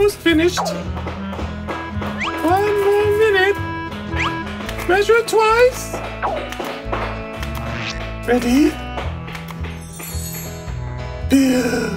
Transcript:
almost finished. 1 more minute. Measure twice. Ready? Build.